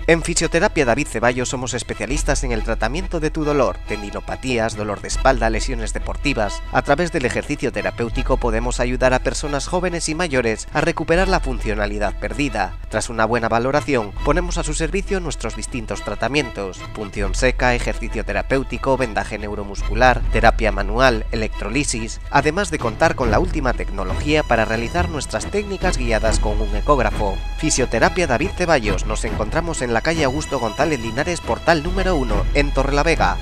En Fisioterapia David Ceballos somos especialistas en el tratamiento de tu dolor, tendinopatías, dolor de espalda, lesiones deportivas. A través del ejercicio terapéutico podemos ayudar a personas jóvenes y mayores a recuperar la funcionalidad perdida. Tras una buena valoración, ponemos a su servicio nuestros distintos tratamientos: punción seca, ejercicio terapéutico, vendaje neuromuscular, terapia manual, electrolisis, además de contar con la última tecnología para realizar nuestras técnicas guiadas con un ecógrafo. Fisioterapia David Ceballos. Nos encontramos en la calle Augusto González Linares, portal número 1, en Torrelavega.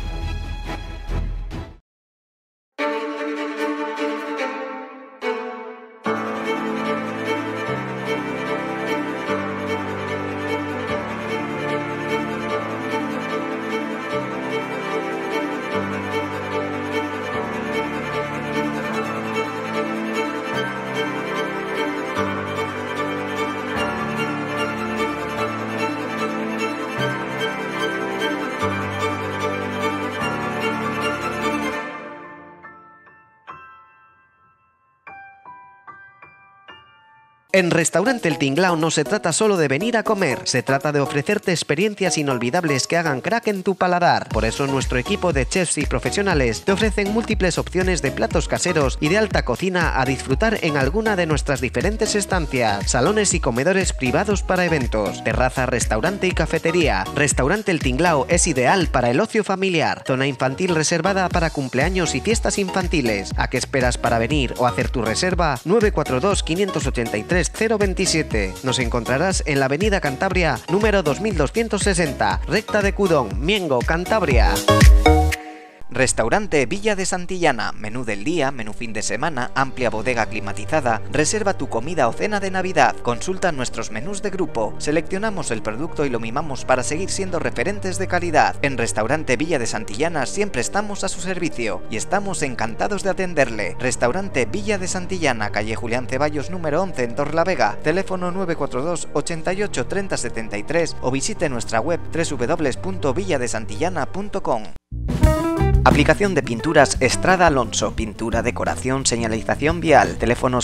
En Restaurante El Tinglao no se trata solo de venir a comer, se trata de ofrecerte experiencias inolvidables que hagan crack en tu paladar. Por eso nuestro equipo de chefs y profesionales te ofrecen múltiples opciones de platos caseros y de alta cocina a disfrutar en alguna de nuestras diferentes estancias, salones y comedores privados para eventos, terraza, restaurante y cafetería. Restaurante El Tinglao es ideal para el ocio familiar, zona infantil reservada para cumpleaños y fiestas infantiles. ¿A qué esperas para venir o hacer tu reserva? 942 583 027. Nos encontrarás en la avenida Cantabria número 2260, recta de Cudón, Miengo, Cantabria. Restaurante Villa de Santillana, menú del día, menú fin de semana, amplia bodega climatizada. Reserva tu comida o cena de Navidad, consulta nuestros menús de grupo, seleccionamos el producto y lo mimamos para seguir siendo referentes de calidad. En Restaurante Villa de Santillana siempre estamos a su servicio y estamos encantados de atenderle. Restaurante Villa de Santillana, calle Julián Ceballos número 11 en Torrelavega, teléfono 942 88 30 73 o visite nuestra web www.villadesantillana.com. Aplicación de pinturas Estrada Alonso, pintura, decoración, señalización vial, teléfono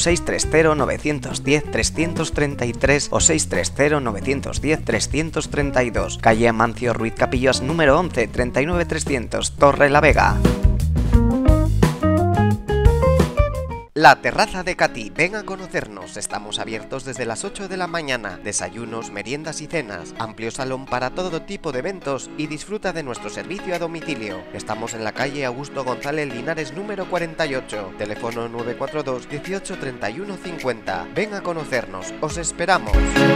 630-910-333 o 630-910-332, calle Amancio Ruiz Capillas número 11, 39300, Torrelavega. La Terraza de Catí, ven a conocernos, estamos abiertos desde las 8 de la mañana, desayunos, meriendas y cenas, amplio salón para todo tipo de eventos y disfruta de nuestro servicio a domicilio. Estamos en la calle Augusto González Linares número 48, teléfono 942 18 31 50, ven a conocernos, os esperamos.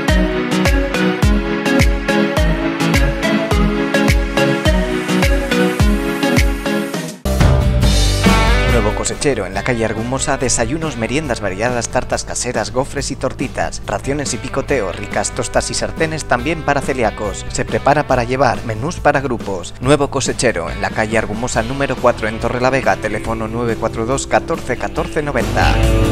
Nuevo Cosechero, en la calle Argumosa, desayunos, meriendas variadas, tartas caseras, gofres y tortitas, raciones y picoteo, ricas tostas y sartenes también para celíacos. Se prepara para llevar, menús para grupos. Nuevo Cosechero, en la calle Argumosa número 4 en Torrelavega, teléfono 942 14 14 90.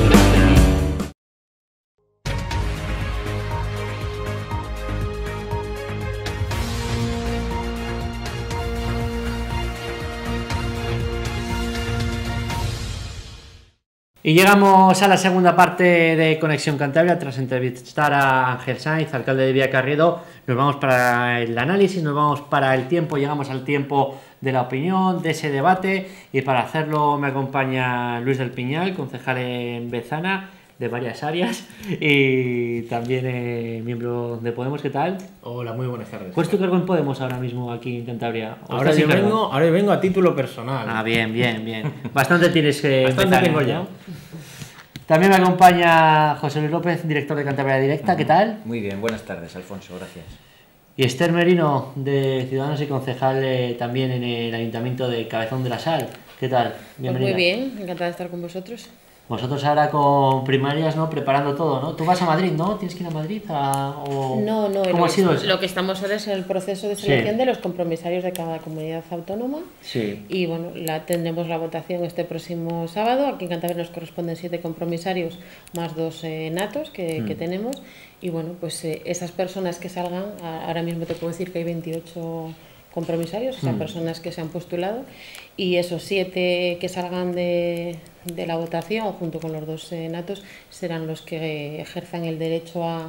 Y llegamos a la segunda parte de Conexión Cantabria. Tras entrevistar a Ángel Sainz, alcalde de Villacarriedo, nos vamos para el análisis, nos vamos para el tiempo, llegamos al tiempo de la opinión, de ese debate, y para hacerlo me acompaña Luis del Piñal, concejal en Bezana, de varias áreas, y también miembro de Podemos. ¿Qué tal? Hola, muy buenas tardes. ¿Cuál es tu cargo en Podemos ahora mismo aquí en Cantabria? Ahora yo vengo a título personal. Ah, bien, bien, bien. Bastante tienes que Bastante empezar, tengo ¿no? ya. También me acompaña José Luis López, director de Cantabria Directa. ¿Qué tal? Muy bien, buenas tardes, Alfonso, gracias. Y Esther Merino, de Ciudadanos y concejal también en el Ayuntamiento de Cabezón de la Sal. ¿Qué tal? Bienvenida. Pues muy bien, encantada de estar con vosotros. Vosotros ahora con primarias, ¿no? Preparando todo, ¿no? Tú vas a Madrid, ¿no? ¿Tienes que ir a Madrid? No, ¿Cómo ha sido eso? Lo que estamos ahora es en el proceso de selección de los compromisarios de cada comunidad autónoma. Sí. Y bueno, tendremos la votación este próximo sábado. Aquí en Cantabria nos corresponden 7 compromisarios más 2 natos que tenemos. Y bueno, pues esas personas que salgan, ahora mismo te puedo decir que hay 28 compromisarios, esas personas que se han postulado, y esos 7 que salgan de la votación junto con los 2 natos serán los que ejerzan el derecho a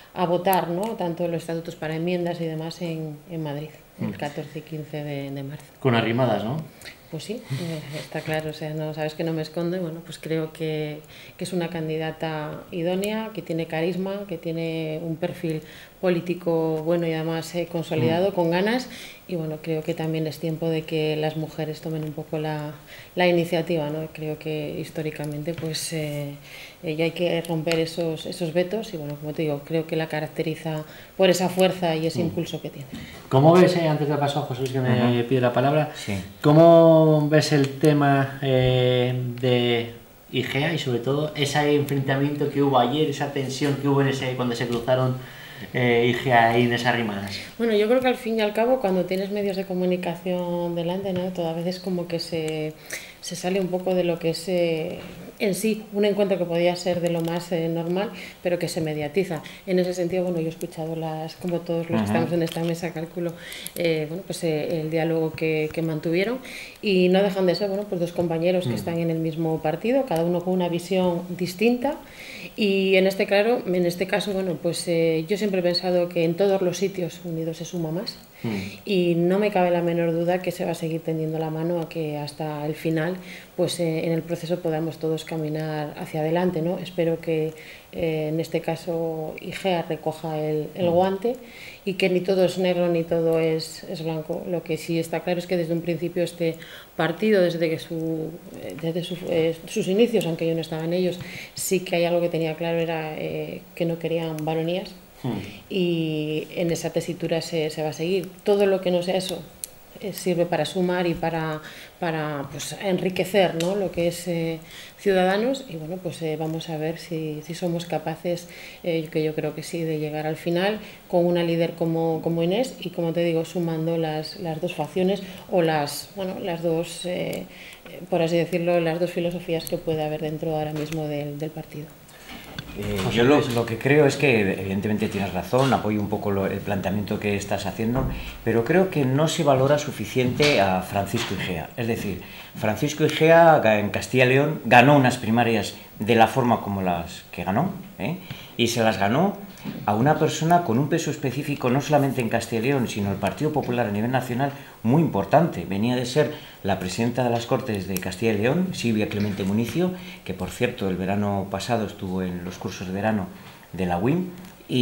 a votar, ¿no? Tanto los estatutos para enmiendas y demás en Madrid, el 14 y 15 de marzo. Con arrimadas, ¿no? Pues sí, está claro, o sea, no sabes que no me escondo y bueno, pues creo que es una candidata idónea, que tiene carisma, que tiene un perfil político bueno y además consolidado, con ganas, y bueno, creo que también es tiempo de que las mujeres tomen un poco la iniciativa, ¿no? Creo que históricamente pues ya hay que romper esos vetos y bueno, como te digo, creo que la caracteriza por esa fuerza y ese impulso que tiene. ¿Cómo ves, antes de paso a José Luis que me pide la palabra, Sí. cómo ves el tema de IGEA y sobre todo ese enfrentamiento que hubo ayer, esa tensión que hubo cuando se cruzaron IGEA e Inés Arrimadas? Bueno, yo creo que al fin y al cabo cuando tienes medios de comunicación delante, ¿no? Toda vez es como que se sale un poco de lo que es en sí un encuentro que podía ser de lo más normal, pero que se mediatiza. En ese sentido, bueno, yo he escuchado como todos los que estamos en esta mesa, calculo, bueno, pues el diálogo que mantuvieron, y no dejan de ser, bueno, pues dos compañeros que están en el mismo partido, cada uno con una visión distinta, y en este caso, bueno, pues yo siempre he pensado que en todos los sitios unidos se suma más. Y no me cabe la menor duda que se va a seguir tendiendo la mano a que hasta el final pues en el proceso podamos todos caminar hacia adelante, ¿no? Espero que en este caso IGEA recoja el guante y que ni todo es negro ni todo es blanco. Lo que sí está claro es que desde un principio este partido, desde sus inicios, aunque yo no estaba en ellos, sí que hay algo que tenía claro, era que no querían baronías. Y en esa tesitura se va a seguir. Todo lo que no sea eso sirve para sumar y para pues, enriquecer, ¿no? Lo que es Ciudadanos, y bueno, pues vamos a ver si somos capaces, que yo creo que sí, de llegar al final con una líder como Inés y, como te digo, sumando las dos facciones o las dos, por así decirlo, las dos filosofías que puede haber dentro ahora mismo del partido. Yo lo que creo es que evidentemente tienes razón, apoyo un poco el planteamiento que estás haciendo, pero creo que no se valora suficiente a Francisco Igea. Es decir, Francisco Igea en Castilla y León ganó unas primarias de la forma como las que ganó, y se las ganó a una persona con un peso específico no solamente en Castilla y León, sino el Partido Popular a nivel nacional muy importante. Venía de ser la presidenta de las Cortes de Castilla y León, Silvia Clemente Municio, que por cierto el verano pasado estuvo en los cursos de verano de la UIM,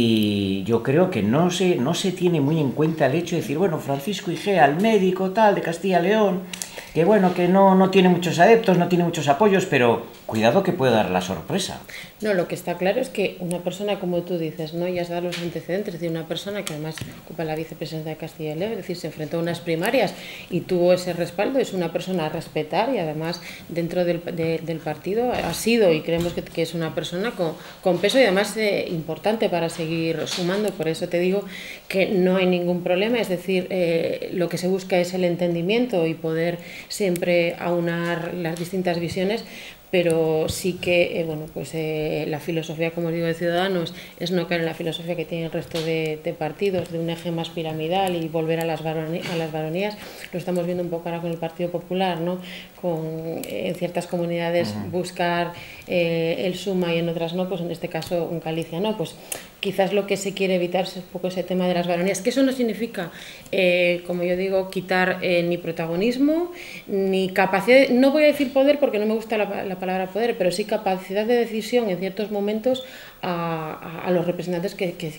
y yo creo que no se tiene muy en cuenta el hecho de decir, bueno, Francisco Igea, el médico tal de Castilla y León, que bueno, que no tiene muchos adeptos, no tiene muchos apoyos, pero cuidado que puede dar la sorpresa. No, lo que está claro es que una persona, como tú dices, ¿no? Ya has dado los antecedentes, es decir, una persona que además ocupa la vicepresidencia de Castilla y León, es decir, se enfrentó a unas primarias y tuvo ese respaldo, es una persona a respetar y además dentro del partido ha sido, y creemos que es una persona con peso y además importante para seguir sumando. Por eso te digo que no hay ningún problema, es decir, lo que se busca es el entendimiento y poder siempre aunar las distintas visiones, pero sí que bueno, pues la filosofía, como os digo, de Ciudadanos es no caer en la filosofía que tiene el resto de partidos, de un eje más piramidal y volver a las baronías. Lo estamos viendo un poco ahora con el Partido Popular, ¿no? En ciertas comunidades buscar el suma y en otras no, pues en este caso en Galicia no, pues quizás lo que se quiere evitar es un poco ese tema de las baronías, que eso no significa, como yo digo, quitar ni protagonismo, ni capacidad, no voy a decir poder porque no me gusta la palabra poder, pero sí capacidad de decisión en ciertos momentos a los representantes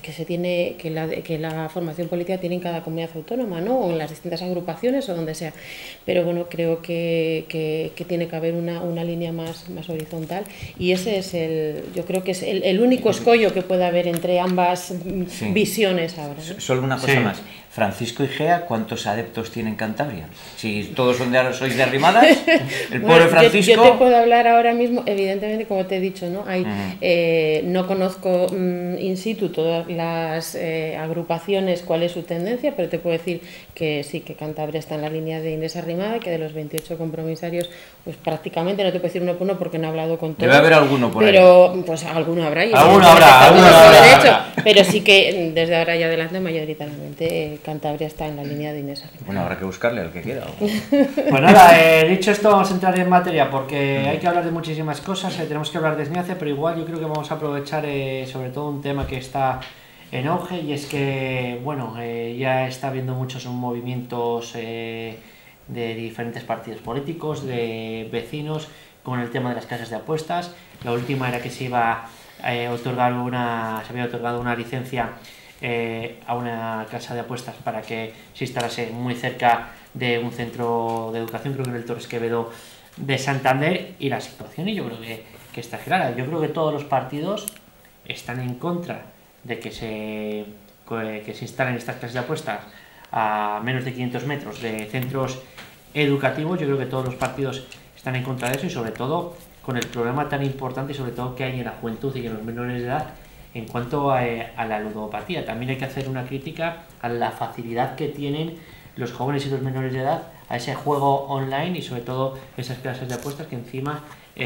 que la formación política tiene en cada comunidad autónoma, ¿no? O en las distintas agrupaciones o donde sea. Pero bueno, creo que tiene que haber una línea más horizontal, y ese es yo creo que es el único escollo que puede haber entre ambas visiones ahora, ¿no? Solo una cosa más. Francisco Igea, ¿cuántos adeptos tiene en Cantabria? Si todos sois de Arrimadas, el pobre Francisco... Yo te puedo hablar ahora mismo, evidentemente, como te he dicho, ¿no? No conozco in situ todas las agrupaciones, cuál es su tendencia, pero te puedo decir que sí, que Cantabria está en la línea de Inés Arrimada, que de los 28 compromisarios, pues prácticamente, no te puedo decir uno por uno porque no he hablado con todos. Debe haber alguno por ahí. Pero, pues alguno habrá. Alguno habrá. Pero sí que desde ahora y adelante, mayoritariamente, Cantabria está en la línea de Inés Arrimada. Bueno, habrá que buscarle al que quiera. Pues nada, dicho esto, vamos a entrar en materia porque hay que hablar de muchísimas cosas, tenemos que hablar de SMIACE, pero igual yo creo que vamos a aprovechar sobre todo un tema que está en auge, y es que, bueno, ya está habiendo muchos movimientos de diferentes partidos políticos, de vecinos, con el tema de las casas de apuestas. La última era que se iba a otorgar se había otorgado una licencia a una casa de apuestas para que se instalase muy cerca de un centro de educación, creo que en el Torres Quevedo de Santander, y la situación, y yo creo que está clara. Yo creo que todos los partidos están en contra de que se instalen estas casas de apuestas a menos de 500 metros de centros educativos. Yo creo que todos los partidos están en contra de eso, y sobre todo con el problema tan importante y sobre todo que hay en la juventud y en los menores de edad en cuanto a la ludopatía. También hay que hacer una crítica a la facilidad que tienen los jóvenes y los menores de edad a ese juego online, y sobre todo esas casas de apuestas que encima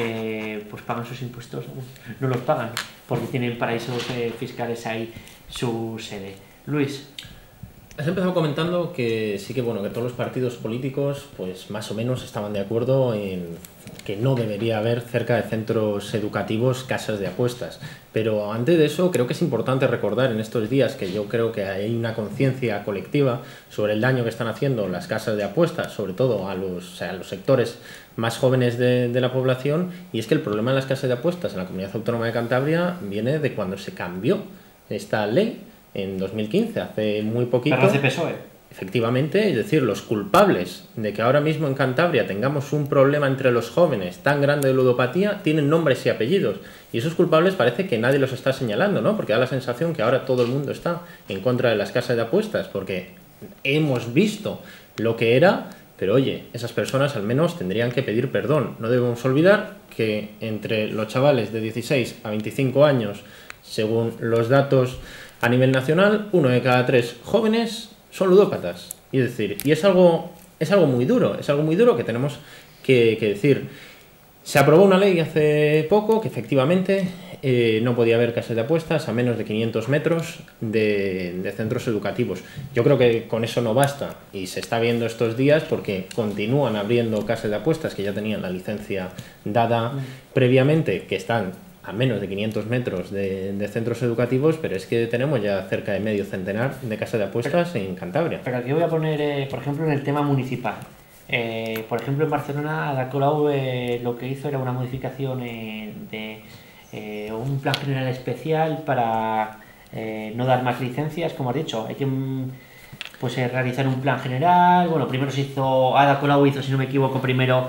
pues pagan sus impuestos, no los pagan porque tienen paraísos fiscales ahí su sede. Luis. Has empezado comentando que sí que bueno, que todos los partidos políticos pues más o menos estaban de acuerdo en que no debería haber cerca de centros educativos casas de apuestas. Pero antes de eso creo que es importante recordar en estos días que yo creo que hay una conciencia colectiva sobre el daño que están haciendo las casas de apuestas, sobre todo a los sectores más jóvenes de la población, y es que el problema de las casas de apuestas en la Comunidad Autónoma de Cantabria viene de cuando se cambió esta ley en 2015, hace muy poquito. Pero hace PSOE. Efectivamente, es decir, los culpables de que ahora mismo en Cantabria tengamos un problema entre los jóvenes tan grande de ludopatía tienen nombres y apellidos. Y esos culpables parece que nadie los está señalando, ¿no? Porque da la sensación que ahora todo el mundo está en contra de las casas de apuestas, porque hemos visto lo que era, pero oye, esas personas al menos tendrían que pedir perdón. No debemos olvidar que entre los chavales de 16 a 25 años, según los datos a nivel nacional, 1 de cada 3 jóvenes son ludópatas. Y es decir, y es algo muy duro, que tenemos que decir. Se aprobó una ley hace poco que efectivamente no podía haber casas de apuestas a menos de 500 metros de centros educativos. Yo creo que con eso no basta, y se está viendo estos días porque continúan abriendo casas de apuestas que ya tenían la licencia dada previamente, que están a menos de 500 metros de centros educativos, pero es que tenemos ya cerca de medio centenar de casas de apuestas en Cantabria. Pero aquí voy a poner, por ejemplo, en el tema municipal. Por ejemplo, en Barcelona, Ada Colau lo que hizo era una modificación de un plan general especial para no dar más licencias, como has dicho. Hay que realizar un plan general. Bueno, primero Ada Colau hizo, si no me equivoco, primero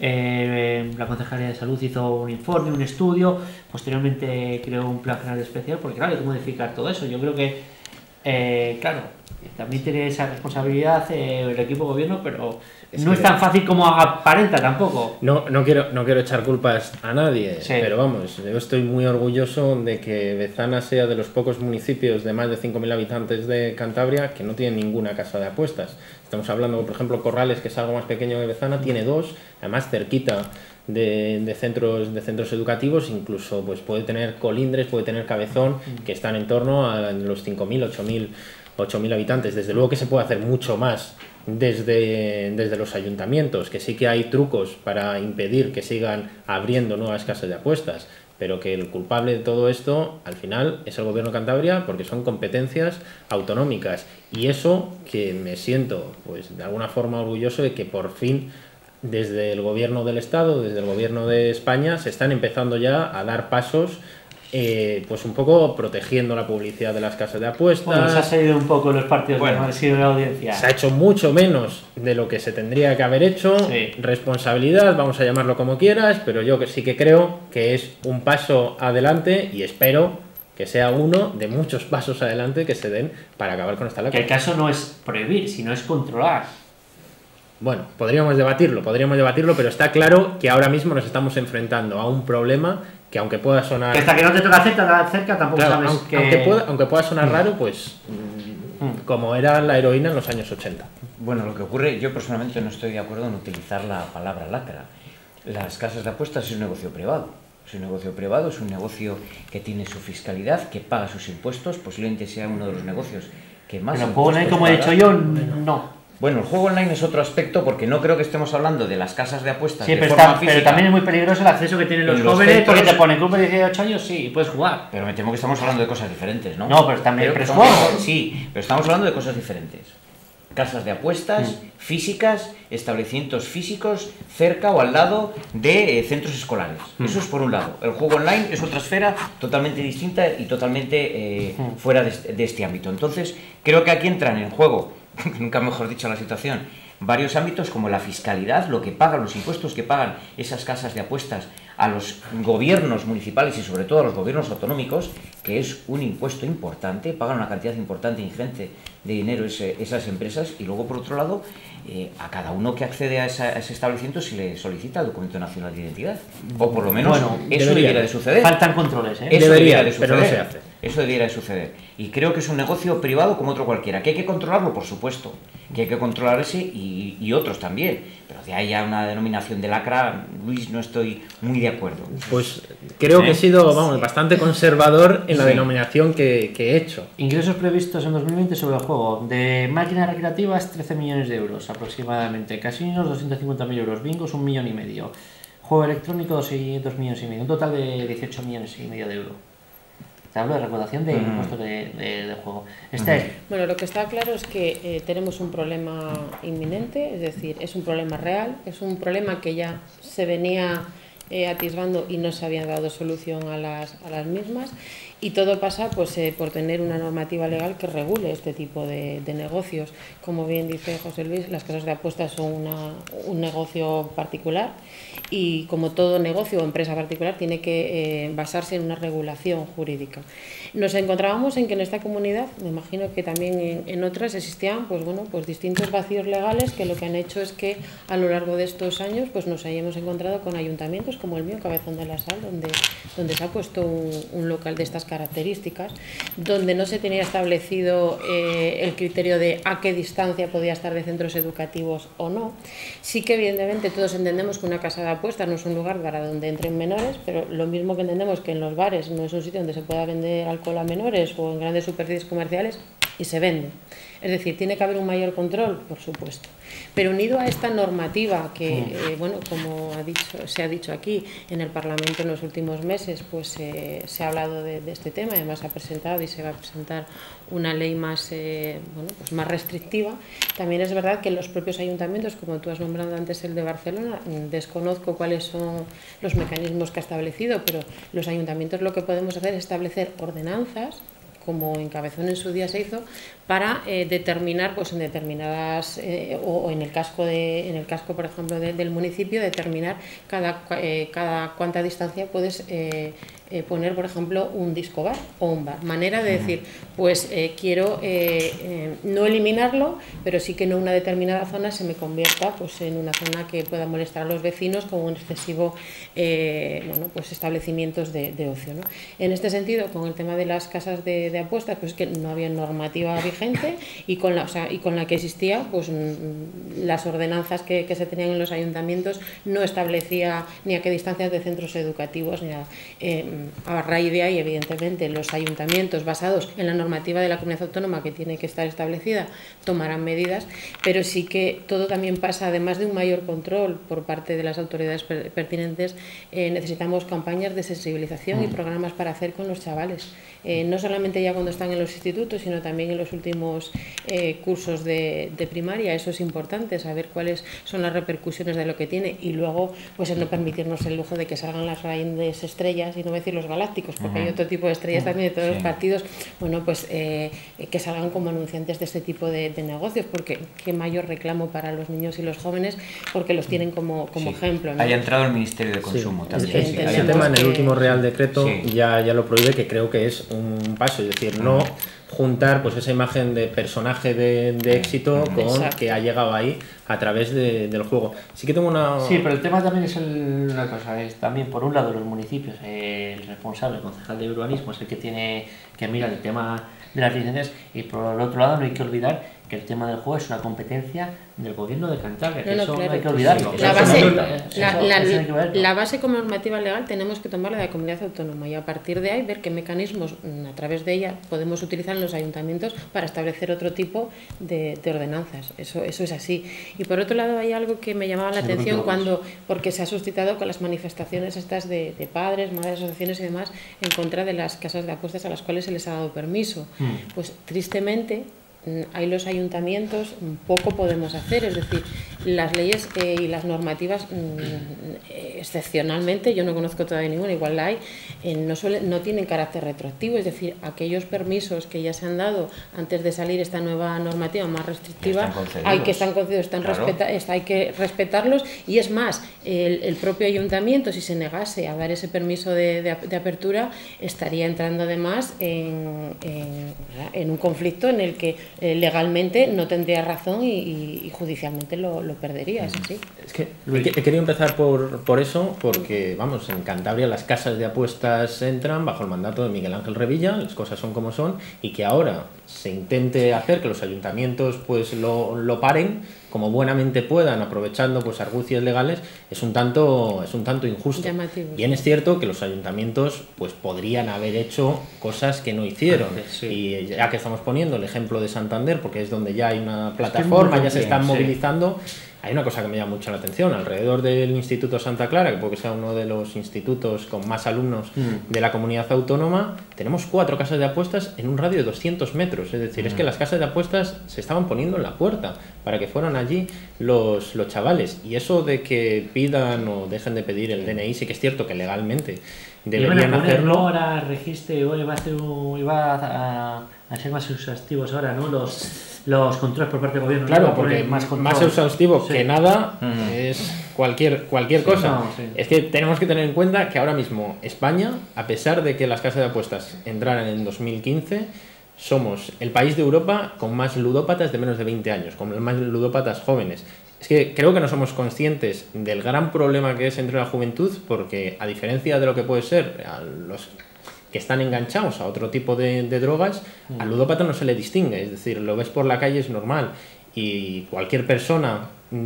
la Concejalía de Salud hizo un informe, un estudio, posteriormente creó un plan general especial, porque claro, hay que modificar todo eso. Yo creo que, claro, también tiene esa responsabilidad el equipo de gobierno, pero no es tan fácil como aparenta tampoco. No quiero echar culpas a nadie, sí. Pero vamos, yo estoy muy orgulloso de que Bezana sea de los pocos municipios de más de 5.000 habitantes de Cantabria que no tienen ninguna casa de apuestas. Estamos hablando, por ejemplo, Corrales, que es algo más pequeño que Bezana, tiene 2, además cerquita de centros educativos, incluso pues puede tener Colindres, puede tener Cabezón, que están en torno a los 5.000, 8.000 habitantes. Desde luego que se puede hacer mucho más desde los ayuntamientos, que sí que hay trucos para impedir que sigan abriendo nuevas casas de apuestas, pero que el culpable de todo esto al final es el gobierno de Cantabria, porque son competencias autonómicas. Y eso que me siento pues de alguna forma orgulloso de que por fin desde el gobierno del Estado, desde el gobierno de España, se están empezando ya a dar pasos pues un poco protegiendo la publicidad de las casas de apuestas. Bueno, se ha salido un poco los partidos de la audiencia. Se ha hecho mucho menos de lo que se tendría que haber hecho. Sí. Responsabilidad, vamos a llamarlo como quieras, pero yo sí que creo que es un paso adelante, y espero que sea uno de muchos pasos adelante que se den para acabar con esta lacra. Que el caso no es prohibir, sino es controlar. Bueno, podríamos debatirlo, pero está claro que ahora mismo nos estamos enfrentando a un problema que, aunque pueda sonar... Que hasta que no te toca cerca tampoco claro, sabes que... Aunque pueda sonar raro, pues como era la heroína en los años 80. Bueno, lo que ocurre, yo personalmente no estoy de acuerdo en utilizar la palabra lacra. Las casas de apuestas es un negocio privado. Es un negocio privado, es un negocio que tiene su fiscalidad, que paga sus impuestos, posiblemente sea uno de los negocios que más... Pero como he dicho yo, no. Bueno, el juego online es otro aspecto porque no creo que estemos hablando de las casas de apuestas Sí, de pero, forma física. pero también es muy peligroso el acceso que tienen los En los jóvenes centros- porque te ponen club de 18 años, sí, puedes jugar. Pero me temo que estamos hablando de cosas diferentes, ¿no? No, pero también Creo que es estamos juego. hablando- Sí, pero estamos hablando de cosas diferentes. Casas de apuestas físicas, establecimientos físicos cerca o al lado de centros escolares. Eso es por un lado. El juego online es otra esfera totalmente distinta y totalmente fuera de este ámbito. Entonces, creo que aquí entran en juego, nunca mejor dicho la situación, varios ámbitos como la fiscalidad, lo que pagan, los impuestos que pagan esas casas de apuestas a los gobiernos municipales y sobre todo a los gobiernos autonómicos, que es un impuesto importante, pagan una cantidad importante, ingente de dinero esas empresas, y luego por otro lado a cada uno que accede a ese establecimiento se le solicita el documento nacional de identidad, o por lo menos Bueno, eso debiera de suceder. Faltan controles, ¿eh? Eso debiera de pero suceder. no se hace. Eso debiera de suceder. Y creo que es un negocio privado como otro cualquiera. ¿Que hay que controlarlo? Por supuesto. Que hay que controlar ese y otros también. Pero de ahí a una denominación de lacra, Luis, no estoy muy de acuerdo. Pues creo que he sido, vamos, bastante conservador en la Sí. denominación que he hecho. Ingresos previstos en 2020 sobre el juego. De máquinas recreativas, 13 millones de euros aproximadamente. Casinos, 250.000 euros. Bingos, 1,5 millones. Juego electrónico, 2 millones y medio. Un total de 18 millones y medio de euros. Te hablo de recaudación de impuestos de juego. Bueno, lo que está claro es que tenemos un problema inminente, es decir, es un problema real, es un problema que ya se venía atisbando y no se había dado solución a las mismas, y todo pasa pues por tener una normativa legal que regule este tipo de negocios. Como bien dice José Luis, las casas de apuestas son un negocio particular, y como todo negocio o empresa particular tiene que basarse en una regulación jurídica. Nos encontrábamos en que en esta comunidad, me imagino que también en otras, existían pues distintos vacíos legales que lo que han hecho es que a lo largo de estos años pues nos hayamos encontrado con ayuntamientos como el mío, Cabezón de la Sal, donde se ha puesto un local de estas características, donde no se tenía establecido el criterio de a qué distancia podía estar de centros educativos o no. Sí que evidentemente todos entendemos que una casa de apuestas no es un lugar para donde entren menores, pero lo mismo que entendemos que en los bares no es un sitio donde se pueda vender alcohol a menores o en grandes superficies comerciales, y se vende. Es decir, tiene que haber un mayor control, por supuesto. Pero unido a esta normativa que, bueno, como se ha dicho aquí en el Parlamento en los últimos meses, pues se ha hablado de este tema, además se ha presentado y se va a presentar una ley más, pues más restrictiva. También es verdad que los propios ayuntamientos, como tú has nombrado antes el de Barcelona, desconozco cuáles son los mecanismos que ha establecido, pero los ayuntamientos lo que podemos hacer es establecer ordenanzas, como en Cabezón en su día se hizo, para determinar pues en determinadas o en el casco por ejemplo del municipio, determinar cada cuánta distancia puedes poner, por ejemplo, un disco bar o un bar. Manera de decir, pues quiero no eliminarlo, pero sí que en una determinada zona se me convierta pues en una zona que pueda molestar a los vecinos como un excesivo pues establecimientos de ocio, ¿no? En este sentido, con el tema de las casas de apuestas, pues es que no había normativa vigente, y con la que existía, pues las ordenanzas que se tenían en los ayuntamientos no establecía ni a qué distancias de centros educativos ni a raíz de ahí, evidentemente, los ayuntamientos, basados en la normativa de la comunidad autónoma que tiene que estar establecida, tomarán medidas, pero sí que todo también pasa, además de un mayor control por parte de las autoridades pertinentes, necesitamos campañas de sensibilización y programas para hacer con los chavales, no solamente ya cuando están en los institutos, sino también en los últimos cursos de primaria. Eso es importante, saber cuáles son las repercusiones de lo que tiene, y luego pues el no permitirnos el lujo de que salgan las grandes estrellas, y no voy a decir los galácticos, porque hay otro tipo de estrellas también de todos los partidos, bueno, pues que salgan como anunciantes de este tipo de negocios, porque qué mayor reclamo para los niños y los jóvenes, porque los tienen como ejemplo, ¿no? Haya entrado el Ministerio de Consumo también. Ese tema en el último Real Decreto Sí. ya lo prohíbe, que creo que es un paso, es decir, no juntar pues esa imagen de personaje de éxito con Exacto. que ha llegado ahí a través del juego. Sí que tengo una... Sí, pero el tema también es una cosa, es también por un lado los municipios, el responsable, el concejal de urbanismo es el que tiene que mirar el tema de las licencias, y por el otro lado no hay que olvidar que el tema del juego es una competencia del gobierno de Cantabria, que No, eso claro. no hay que olvidarlo. La base como normativa legal tenemos que tomarla de la comunidad autónoma y a partir de ahí ver qué mecanismos a través de ella podemos utilizar en los ayuntamientos para establecer otro tipo de ordenanzas. Eso es así. Y por otro lado hay algo que me llamaba la atención porque se ha suscitado con las manifestaciones estas de padres, madres, asociaciones y demás en contra de las casas de apuestas a las cuales se les ha dado permiso. Pues tristemente hay los ayuntamientos, poco podemos hacer, es decir, las leyes y las normativas excepcionalmente, yo no conozco todavía ninguna, igual la hay, no tienen carácter retroactivo, es decir, aquellos permisos que ya se han dado antes de salir esta nueva normativa más restrictiva, hay que respetarlos y es más, el propio ayuntamiento, si se negase a dar ese permiso de apertura, estaría entrando además en un conflicto en el que legalmente no tendría razón y judicialmente lo perdería, es así. Es que he querido empezar por eso, porque vamos, en Cantabria las casas de apuestas entran bajo el mandato de Miguel Ángel Revilla, las cosas son como son, y que ahora se intente hacer que los ayuntamientos pues lo paren como buenamente puedan, aprovechando pues argucias legales, es un tanto injusto. Llamativo. Bien es cierto que los ayuntamientos pues podrían haber hecho cosas que no hicieron, sí. y ya que estamos poniendo el ejemplo de Santander, porque es donde ya hay una plataforma, ya se están movilizando. Hay una cosa que me llama mucho la atención, alrededor del Instituto Santa Clara, que puede que sea uno de los institutos con más alumnos de la comunidad autónoma, tenemos 4 casas de apuestas en un radio de 200 metros, es decir, es que las casas de apuestas se estaban poniendo en la puerta para que fueran allí los chavales, y eso de que pidan o dejen de pedir el DNI, sí que es cierto que legalmente deberían hacerlo. Ahora registre, iba a ser más exhaustivos ahora, ¿no? Los controles por parte del gobierno. Claro, porque más exhaustivo que nada es cualquier cosa. No, sí. Es que tenemos que tener en cuenta que ahora mismo España, a pesar de que las casas de apuestas entraran en 2015, somos el país de Europa con más ludópatas de menos de 20 años, con más ludópatas jóvenes. Es que creo que no somos conscientes del gran problema que es entre la juventud, porque a diferencia de lo que puede ser a los que están enganchados a otro tipo de drogas, al ludópata no se le distingue, es decir, lo ves por la calle, es normal, y cualquier persona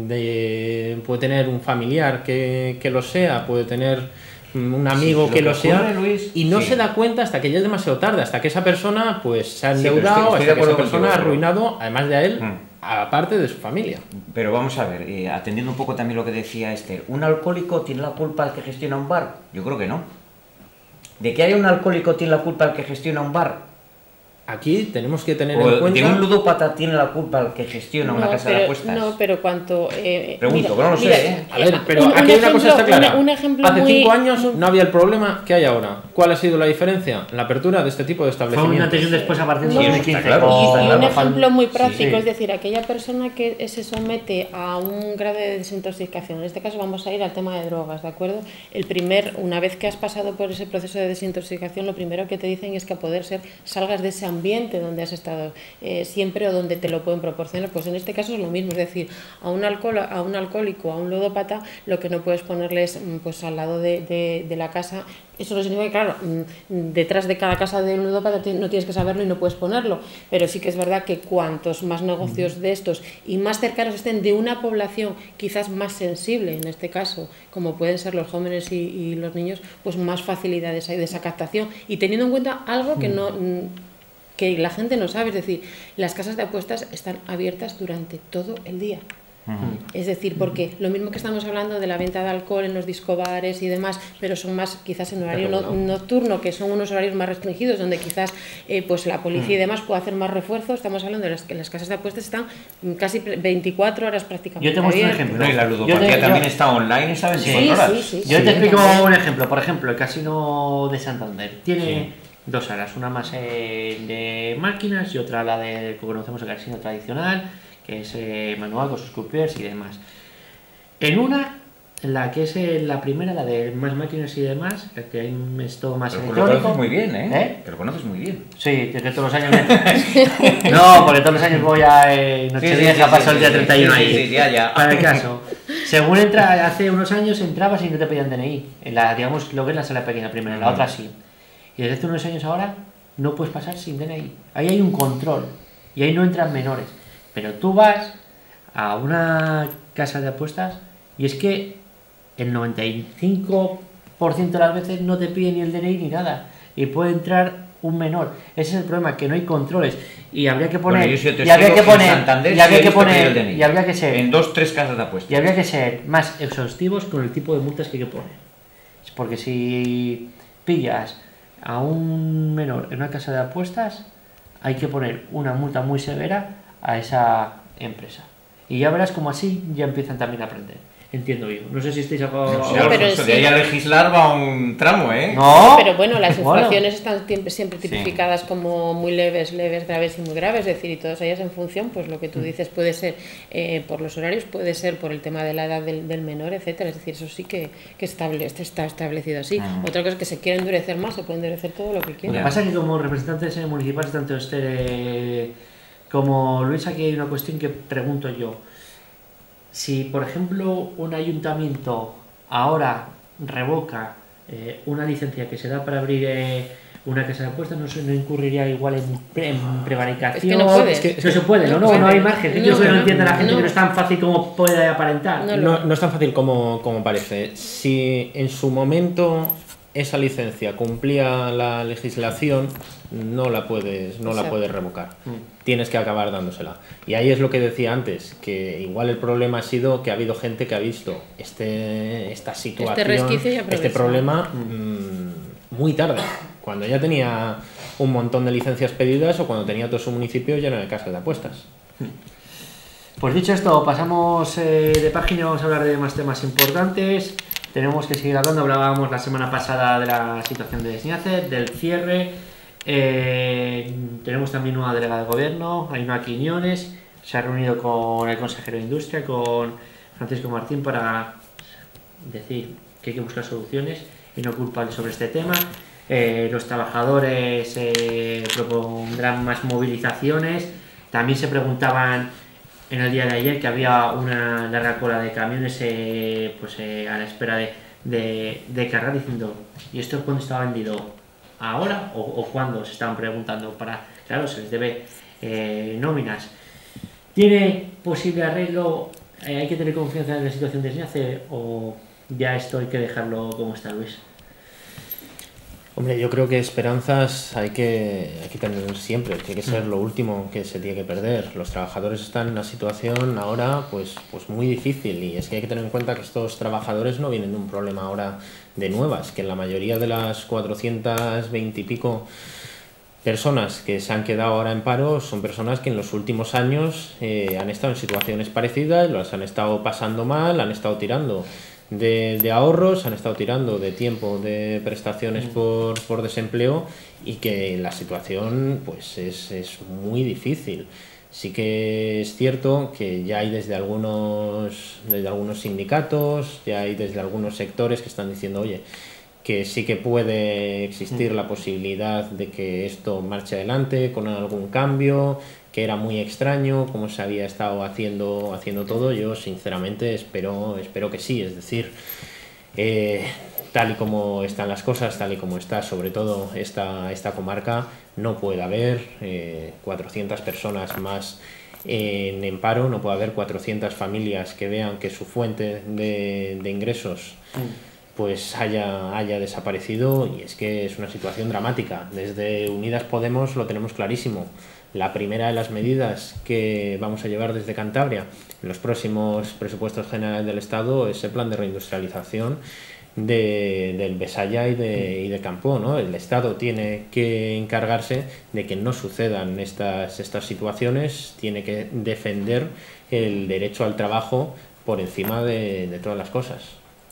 puede tener un familiar que lo sea, puede tener un amigo que lo sea, Luis, y no se da cuenta hasta que ya es demasiado tarde, hasta que esa persona pues se ha endeudado, hasta que esa persona ha arruinado, además de a él, aparte de su familia. Pero vamos a ver, atendiendo un poco también lo que decía Esther, ¿un alcohólico tiene la culpa al que gestiona un bar? Yo creo que no. ¿De que haya un alcohólico tiene la culpa el que gestiona un bar? Aquí tenemos que tener en cuenta... ¿De un ludópata tiene la culpa el que gestiona una casa de apuestas? No, pero cuanto... Pregunto, pero no lo sé, A ver, pero aquí hay una cosa está clara. Hace 5 años no había el problema que hay ahora. ¿Cuál ha sido la diferencia? La apertura de este tipo de establecimientos. Fue un antes y un después a partir de 2015. Y un ejemplo muy práctico, es decir, aquella persona que se somete a un grado de desintoxicación, en este caso vamos a ir al tema de drogas, ¿de acuerdo? Una vez que has pasado por ese proceso de desintoxicación, lo primero que te dicen es que a poder ser salgas de ese ambiente donde has estado siempre o donde te lo pueden proporcionar. Pues en este caso es lo mismo, es decir, a un alcohólico, a un ludópata, lo que no puedes ponerles pues al lado de la casa. Eso no significa que, claro, detrás de cada casa de un ludópata no tienes que saberlo y no puedes ponerlo, pero sí que es verdad que cuantos más negocios de estos y más cercanos estén de una población quizás más sensible, en este caso, como pueden ser los jóvenes y los niños, pues más facilidades hay de esa captación. Y teniendo en cuenta algo que la gente no sabe, es decir, las casas de apuestas están abiertas durante todo el día. Es decir, porque lo mismo que estamos hablando de la venta de alcohol en los discobares y demás, pero son más quizás en horario nocturno, que son unos horarios más restringidos, donde quizás pues la policía y demás puede hacer más refuerzo. Estamos hablando de que las casas de apuestas están casi 24 horas prácticamente. Yo te muestro un ejemplo. Y la ludopatía también está online, está 24 horas. Sí, yo te explico un ejemplo. Por ejemplo, el casino de Santander tiene 2 salas, una más de máquinas y otra la de que conocemos el casino tradicional, que es manual con sus croupiers y demás. En una, la que es la primera, la de más máquinas y demás, la que hay esto más electrónico. Lo conoces muy bien, ¿eh? Te lo conoces muy bien. Sí, desde todos los años. No, porque todos los años voy a Nochevieja, paso el día 31 ahí. Sí, ya. Para el caso. Según hace unos años entrabas y no te pedían DNI. Digamos, lo que es la sala pequeña primero, la otra sí. Y desde hace unos años ahora no puedes pasar sin DNI. Ahí hay un control y ahí no entran menores. Pero tú vas a una casa de apuestas y es que el 95% de las veces no te piden ni el DNI ni nada. Y puede entrar un menor. Ese es el problema, que no hay controles. Y habría que poner... Bueno, yo y habría que poner... Santander, y habría sí que he visto pedir el poner... DNI. Y habría que ser... En 2-3 casas de apuestas. Y habría que ser más exhaustivos con el tipo de multas que hay que poner. Porque si pillas a un menor en una casa de apuestas, hay que poner una multa muy severa a esa empresa. Y ya verás como así ya empiezan también a aprender. Entiendo yo. No sé si estáis a favor. No sé, pero Alfonso, sí. de ahí a legislar va un tramo, ¿eh? No, Pero bueno, las Bueno. infracciones están siempre tipificadas como muy leves, graves y muy graves, es decir, y todas ellas en función, pues lo que tú dices puede ser por los horarios, puede ser por el tema de la edad del menor, etcétera. Es decir, eso sí que está establecido así. Otra cosa es que se quiere endurecer más, se puede endurecer todo lo que Lo quiera. que pasa es que como representantes municipales, tanto Esther como Luis, aquí hay una cuestión que pregunto yo. Si, por ejemplo, un ayuntamiento ahora revoca una licencia que se da para abrir una casa de apuestas, no incurriría igual en prevaricación. Es que no puede. Es que no se puede, no hay margen. No, Yo creo que no no, entiende la gente no. que no es tan fácil como puede aparentar. No es tan fácil como parece. Si en su momento esa licencia cumplía la legislación, no la puedes revocar. Tienes que acabar dándosela. Y ahí es lo que decía antes, que igual el problema ha sido que ha habido gente que ha visto esta situación, resquicio y aprovecha. este problema muy tarde, cuando ya tenía un montón de licencias pedidas o cuando tenía todo su municipio lleno de casas de apuestas. Pues dicho esto, pasamos de página y vamos a hablar de más temas importantes. Tenemos que seguir hablando, hablábamos la semana pasada de la situación de Sniace, del cierre. Tenemos también una delegada de gobierno, Ainhoa Quiñones, se ha reunido con el consejero de Industria, con Francisco Martín, para decir que hay que buscar soluciones y no culpables sobre este tema. Los trabajadores propondrán más movilizaciones. También se preguntaban en el día de ayer que había una larga cola de camiones a la espera de cargar, diciendo, ¿y esto es cuándo está vendido? ¿Ahora o cuándo? Se estaban preguntando. Claro, se les debe nóminas. ¿Tiene posible arreglo? ¿Hay que tener confianza en la situación de Sniace o ya esto hay que dejarlo como está, Luis? Hombre, yo creo que esperanzas hay que tener siempre, tiene que ser lo último que se tiene que perder. Los trabajadores están en una situación ahora pues muy difícil, y es que hay que tener en cuenta que estos trabajadores no vienen de un problema ahora de nuevas, que la mayoría de las 420 y pico personas que se han quedado ahora en paro son personas que en los últimos años han estado en situaciones parecidas, las han estado pasando mal, han estado tirando de ahorros, han estado tirando de tiempo de prestaciones por desempleo, y que la situación pues es muy difícil. Sí que es cierto que ya hay desde algunos sindicatos, ya hay desde algunos sectores que están diciendo, oye, que sí que puede existir la posibilidad de que esto marche adelante con algún cambio, que era muy extraño como se había estado haciendo todo. Yo sinceramente espero que sí, es decir, tal y como están las cosas, tal y como está sobre todo esta comarca, no puede haber 400 personas más en paro, no puede haber 400 familias que vean que su fuente de ingresos pues haya desaparecido, y es que es una situación dramática. Desde Unidas Podemos lo tenemos clarísimo. La primera de las medidas que vamos a llevar desde Cantabria en los próximos presupuestos generales del Estado es el plan de reindustrialización del Besaya y de Campó, ¿no? El Estado tiene que encargarse de que no sucedan estas situaciones, tiene que defender el derecho al trabajo por encima de todas las cosas.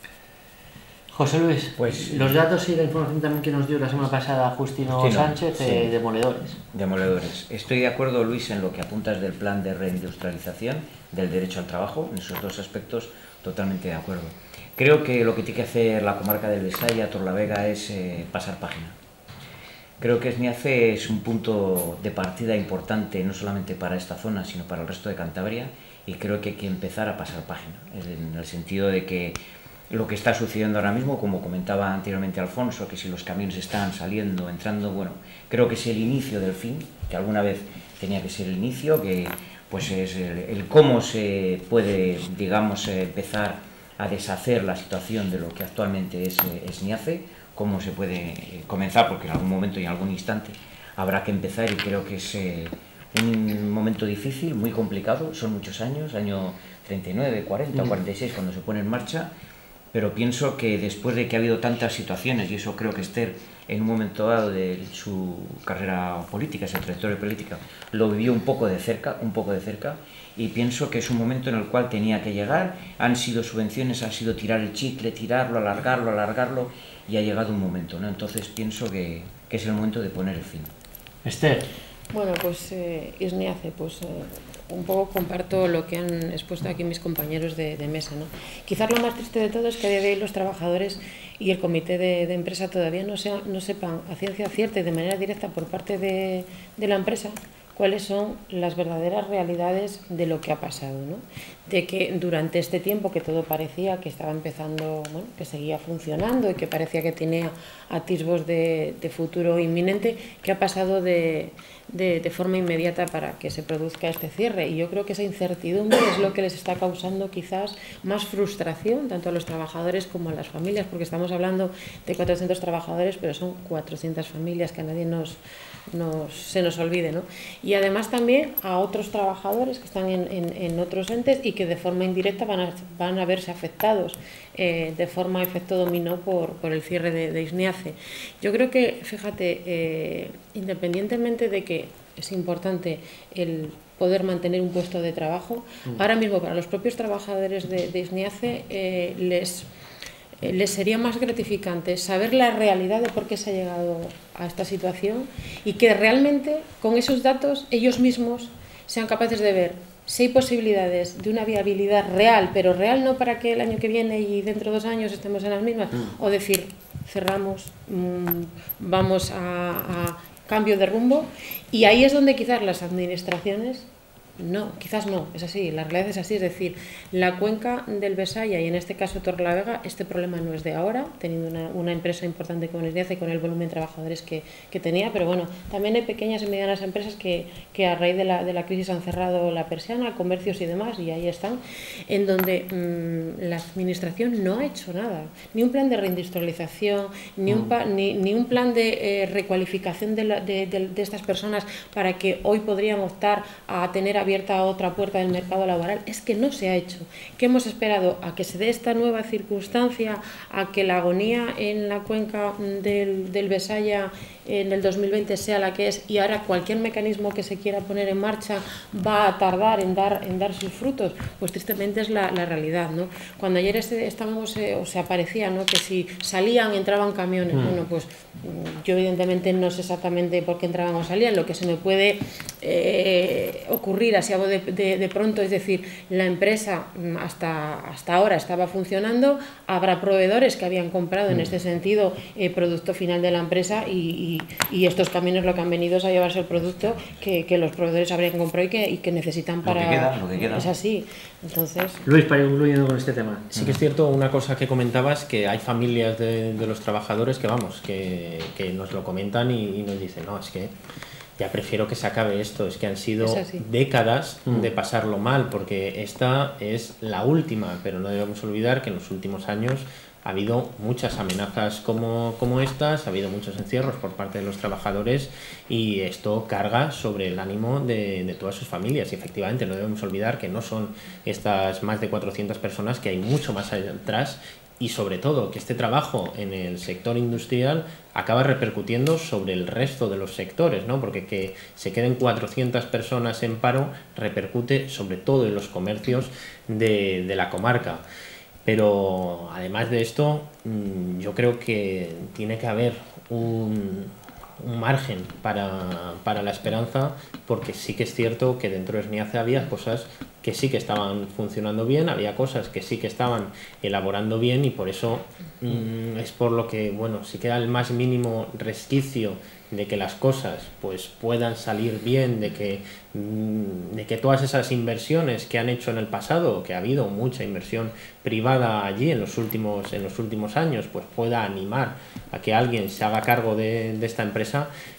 José Luis, pues los datos y la información también que nos dio la semana pasada Justino Sánchez, demoledores. Demoledores. Estoy de acuerdo, Luis, en lo que apuntas del plan de reindustrialización, del derecho al trabajo, en esos dos aspectos totalmente de acuerdo. Creo que lo que tiene que hacer la comarca del Besaya, Torlavega, es pasar página. Creo que Sniace es un punto de partida importante, no solamente para esta zona, sino para el resto de Cantabria, y creo que hay que empezar a pasar página, en el sentido de que lo que está sucediendo ahora mismo, como comentaba anteriormente Alfonso, que si los camiones están saliendo, entrando, bueno, creo que es el inicio del fin, que alguna vez tenía que ser el inicio, que pues es el cómo se puede, digamos, empezar a deshacer la situación de lo que actualmente es SNIACE, cómo se puede comenzar, porque en algún momento y en algún instante habrá que empezar, y creo que es un momento difícil, muy complicado, son muchos años, año 39, 40 o 46 cuando se pone en marcha, pero pienso que después de que ha habido tantas situaciones, y eso creo que Esther en un momento dado de su carrera política, su trayectoria política, lo vivió un poco de cerca, y pienso que es un momento en el cual tenía que llegar. Han sido subvenciones, ha sido tirar el chicle, tirarlo, alargarlo, y ha llegado un momento, ¿no? Entonces pienso que es el momento de poner el fin. Esther. Bueno, pues SNIACE, pues un poco comparto lo que han expuesto aquí mis compañeros de mesa, ¿no? Quizás lo más triste de todo es que a día de hoy los trabajadores y el comité de empresa todavía no sepan a ciencia cierta y de manera directa por parte de la empresa cuáles son las verdaderas realidades de lo que ha pasado, ¿no? De que durante este tiempo que todo parecía que estaba empezando, bueno, que seguía funcionando y que parecía que tenía atisbos de futuro inminente, que ha pasado de forma inmediata para que se produzca este cierre. Y yo creo que esa incertidumbre es lo que les está causando quizás más frustración tanto a los trabajadores como a las familias, porque estamos hablando de 400 trabajadores, pero son 400 familias, que a nadie se nos olvide, ¿no? Y además también a otros trabajadores que están en otros entes y que de forma indirecta van a verse afectados de forma efecto dominó por el cierre de SNIACE. Yo creo que, fíjate, independientemente de que es importante el poder mantener un puesto de trabajo, ahora mismo para los propios trabajadores de SNIACE les sería más gratificante saber la realidad de por qué se ha llegado a esta situación y que realmente con esos datos ellos mismos sean capaces de ver si hay posibilidades de una viabilidad real, pero real no para que el año que viene y dentro de 2 años estemos en las mismas, o decir, cerramos, vamos a cambio de rumbo, y ahí es donde quizás las administraciones no, quizás no, es así, la realidad es así, es decir, la cuenca del Besaya y en este caso Torrelavega, este problema no es de ahora, teniendo una empresa importante como SNIACE con el volumen de trabajadores que tenía, pero bueno, también hay pequeñas y medianas empresas que a raíz de la crisis han cerrado la persiana, comercios y demás, y ahí están, en donde la administración no ha hecho nada, ni un plan de reindustrialización, ni un plan de recualificación de estas personas para que hoy podrían optar a tener abierta otra puerta del mercado laboral. Es que no se ha hecho. ¿Qué hemos esperado? A que se dé esta nueva circunstancia, a que la agonía en la cuenca del Besaya en el 2020 sea la que es, y ahora cualquier mecanismo que se quiera poner en marcha va a tardar en dar sus frutos. Pues tristemente es la realidad, ¿no? Cuando ayer estábamos, o se aparecía, ¿no?, que si salían, entraban camiones. Bueno, pues yo evidentemente no sé exactamente por qué entraban o salían. Lo que se me puede ocurrir así de pronto, es decir, la empresa hasta ahora estaba funcionando, habrá proveedores que habían comprado en este sentido producto final de la empresa y estos camiones lo que han venido es a llevarse el producto que los proveedores habrían comprado y que necesitan para... Lo que queda. Es así. Entonces... Luis, para ir concluyendo con este tema. Sí que es cierto una cosa que comentabas, que hay familias de los trabajadores que nos lo comentan y nos dicen, no, es que ya prefiero que se acabe esto, es que han sido décadas de pasarlo mal, porque esta es la última, pero no debemos olvidar que en los últimos años ha habido muchas amenazas como estas, ha habido muchos encierros por parte de los trabajadores y esto carga sobre el ánimo de todas sus familias. Y efectivamente no debemos olvidar que no son estas más de 400 personas, que hay mucho más atrás, y sobre todo que este trabajo en el sector industrial acaba repercutiendo sobre el resto de los sectores, ¿no? Porque que se queden 400 personas en paro repercute sobre todo en los comercios de la comarca. Pero además de esto, yo creo que tiene que haber un margen para la esperanza, porque sí que es cierto que dentro de SNIACE había cosas que sí que estaban funcionando bien, había cosas que sí que estaban elaborando bien, y por eso es por lo que, bueno, si queda el más mínimo resquicio de que las cosas pues puedan salir bien, de que todas esas inversiones que han hecho en el pasado, que ha habido mucha inversión privada allí en los últimos años, pues pueda animar a que alguien se haga cargo de esta empresa.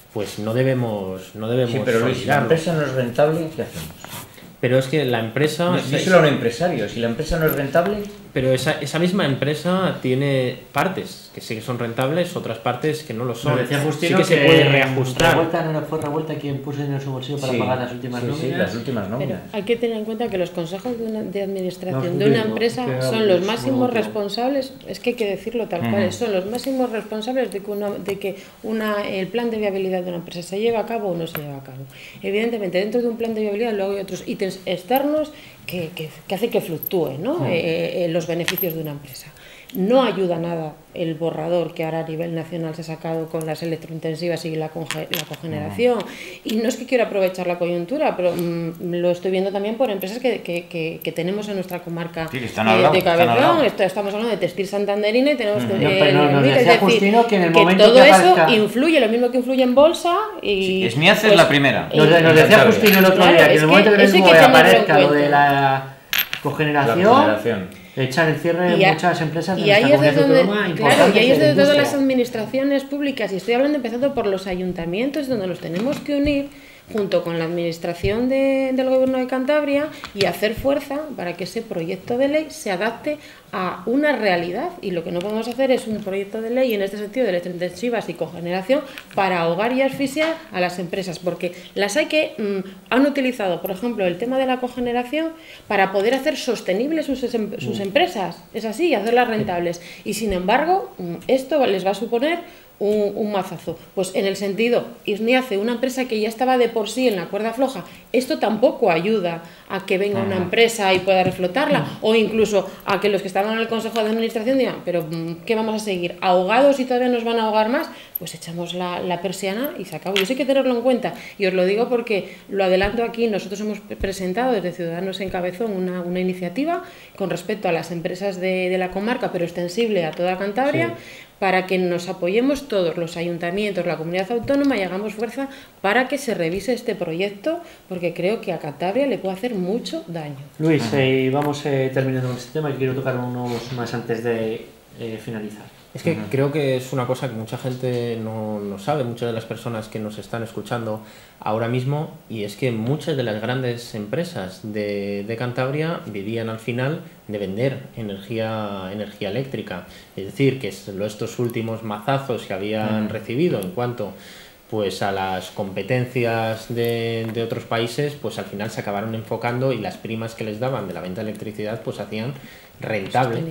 pues no debemos Sí, pero Luis, si la empresa no es rentable, ¿qué hacemos? Pero es que la empresa... Díselo a un empresario, si la empresa no es rentable... Pero esa misma empresa tiene partes que sí que son rentables, otras partes que no lo son. Decía Justino sí que se puede reajustar. Revuelta no fue Revuelta quien puso dinero en su bolsillo para pagar las últimas nóminas. Sí, las últimas nóminas. Pero hay que tener en cuenta que los consejos de administración de una empresa son los máximos responsables, es que hay que decirlo tal cual, son los máximos responsables de que el plan de viabilidad de una empresa se lleve a cabo o no se lleve a cabo. Evidentemente, dentro de un plan de viabilidad luego hay otros ítems externos que hace que fluctúe, ¿no? Los beneficios de una empresa. No ayuda nada el borrador que ahora a nivel nacional se ha sacado con las electrointensivas y la cogeneración. Y no es que quiera aprovechar la coyuntura, pero lo estoy viendo también por empresas que tenemos en nuestra comarca de Cabezón. Estamos hablando de Textil Santanderina y tenemos que que todo eso influye, lo mismo que influye en bolsa. Y Esniace es la primera. Nos decía Justino el otro día que en el momento que aparezca lo de la cogeneración, echar el cierre de muchas empresas de nuestra comunidad autónoma. Claro, y ahí es de todas las administraciones públicas, y estoy hablando empezando por los ayuntamientos, donde los tenemos que unir junto con la administración del Gobierno de Cantabria y hacer fuerza para que ese proyecto de ley se adapte a una realidad. Y lo que no podemos hacer es un proyecto de ley en este sentido de electrointensivas y cogeneración para ahogar y asfixiar a las empresas, porque las hay que han utilizado, por ejemplo, el tema de la cogeneración para poder hacer sostenibles sus empresas, es así, hacerlas rentables. Y sin embargo, esto les va a suponer un mazazo. Pues en el sentido, Isniace, una empresa que ya estaba de por sí en la cuerda floja, esto tampoco ayuda a que venga una empresa y pueda reflotarla, o incluso a que los que estaban en el Consejo de Administración digan, pero ¿qué vamos a seguir? ¿Ahogados y todavía nos van a ahogar más? Pues echamos la persiana y se acabó. Y eso hay que tenerlo en cuenta, y os lo digo porque lo adelanto aquí, nosotros hemos presentado desde Ciudadanos en Cabezón una iniciativa con respecto a las empresas de la comarca, pero extensible a toda Cantabria, para que nos apoyemos todos, los ayuntamientos, la comunidad autónoma, y hagamos fuerza para que se revise este proyecto, porque creo que a Cantabria le puede hacer mucho daño. Luis, vamos terminando con este tema, y quiero tocar unos más antes de finalizar. Es que creo que es una cosa que mucha gente no sabe, muchas de las personas que nos están escuchando ahora mismo, y es que muchas de las grandes empresas de Cantabria vivían al final de vender energía eléctrica. Es decir, que estos últimos mazazos que habían recibido en cuanto pues a las competencias de otros países, pues al final se acabaron enfocando, y las primas que les daban de la venta de electricidad pues hacían rentable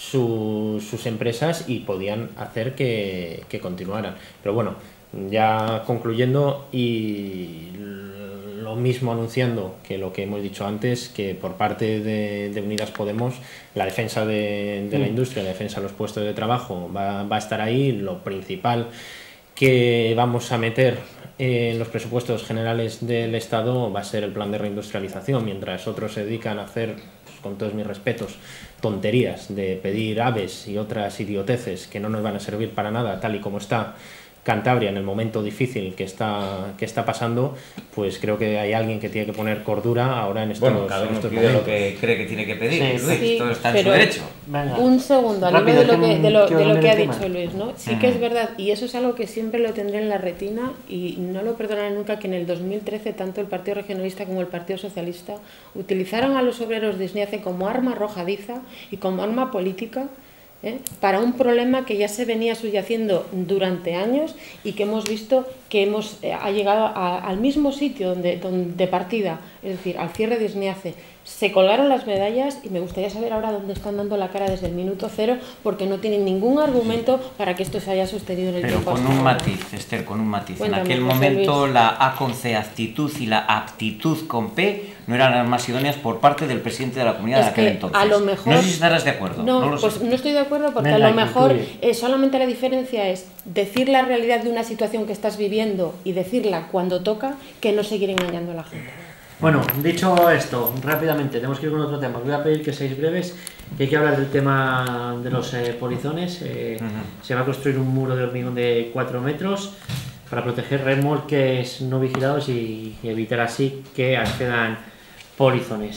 sus empresas y podían hacer que continuaran. Pero bueno, ya concluyendo, y lo mismo anunciando que lo que hemos dicho antes, que por parte de Unidas Podemos la defensa de la industria, la defensa de los puestos de trabajo va a estar ahí. Lo principal que vamos a meter en los presupuestos generales del Estado va a ser el plan de reindustrialización, mientras otros se dedican a hacer, pues, con todos mis respetos, tonterías de pedir aves y otras idioteces que no nos van a servir para nada, tal y como está Cantabria en el momento difícil que está pasando. Pues creo que hay alguien que tiene que poner cordura ahora en estos momentos. Cada uno pide lo que cree que tiene que pedir, Luis, todo está en su derecho. Venga. Un segundo, al hilo de lo que ha dicho Luis, ¿no? Sí que es verdad, y eso es algo que siempre lo tendré en la retina, y no lo perdonaré nunca, que en el 2013 tanto el Partido Regionalista como el Partido Socialista utilizaron a los obreros de Isniace como arma arrojadiza y como arma política, para un problema que ya se venía subyaciendo durante años, y que hemos visto que ha llegado al mismo sitio de partida, es decir, al cierre de Isniace. Se colgaron las medallas, y me gustaría saber ahora dónde están dando la cara desde el minuto cero, porque no tienen ningún argumento para que esto se haya sostenido en el tiempo. Pero con un matiz, Esther, con un matiz. Cuéntame, en aquel momento la A con C, actitud, y la aptitud con P no eran las más idóneas por parte del presidente de la comunidad de aquel entonces. A lo mejor, no sé si estarás de acuerdo. No, pues no estoy de acuerdo, porque a lo mejor solamente la diferencia es decir la realidad de una situación que estás viviendo y decirla cuando toca, que no seguir engañando a la gente. Bueno, dicho esto, rápidamente, tenemos que ir con otro tema. Os voy a pedir que seáis breves, que hay que hablar del tema de los polizones. Se va a construir un muro de hormigón de 4 metros para proteger remolques no vigilados y evitar así que accedan polizones.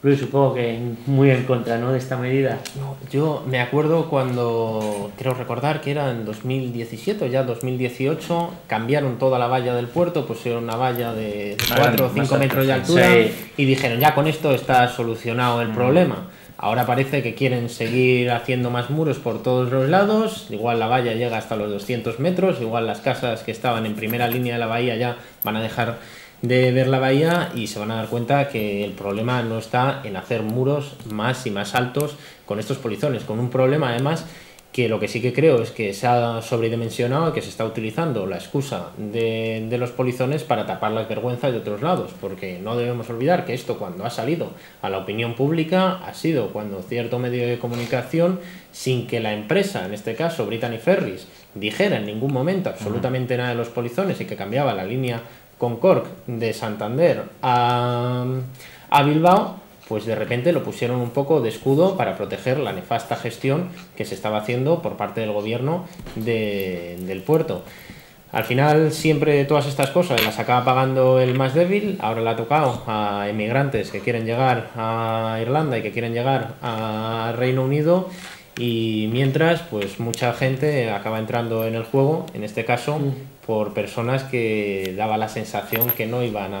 Luis, supongo que muy en contra, ¿no?, de esta medida. No, yo me acuerdo cuando, creo recordar que era en 2017 o ya 2018, cambiaron toda la valla del puerto, pusieron una valla de 4 o 5 metros de altura, sí, y dijeron, ya con esto está solucionado el problema. Ahora parece que quieren seguir haciendo más muros por todos los lados, igual la valla llega hasta los 200 metros, igual las casas que estaban en primera línea de la bahía ya van a dejar de ver la bahía y se van a dar cuenta que el problema no está en hacer muros más y más altos con estos polizones, con un problema además que lo que sí que creo es que se ha sobredimensionado y que se está utilizando la excusa de los polizones para tapar las vergüenzas de otros lados, porque no debemos olvidar que esto, cuando ha salido a la opinión pública, ha sido cuando cierto medio de comunicación, sin que la empresa, en este caso Brittany Ferries, dijera en ningún momento absolutamente nada de los polizones y que cambiaba la línea Concord de Santander a Bilbao, pues de repente lo pusieron un poco de escudo para proteger la nefasta gestión que se estaba haciendo por parte del gobierno del puerto. Al final siempre todas estas cosas las acaba pagando el más débil. Ahora le ha tocado a emigrantes que quieren llegar a Irlanda y que quieren llegar a Reino Unido, y mientras pues mucha gente acaba entrando en el juego, en este caso por personas que daba la sensación que no iban